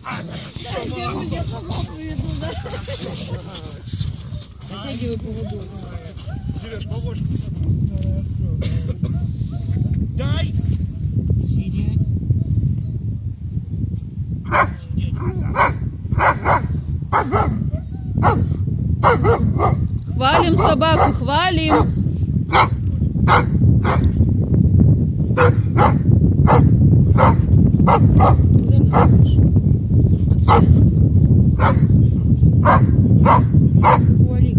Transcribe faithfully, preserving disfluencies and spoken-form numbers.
Я сама поведу, да? Затягивай поводу. Сереж, побольше. Дай! Сидеть. Сидеть. Хвалим собаку, хвалим. Вали.